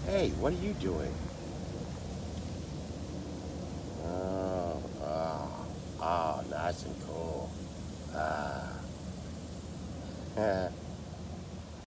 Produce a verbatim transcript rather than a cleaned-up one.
Hey, what are you doing? Oh, oh, oh, nice and cool. Ah.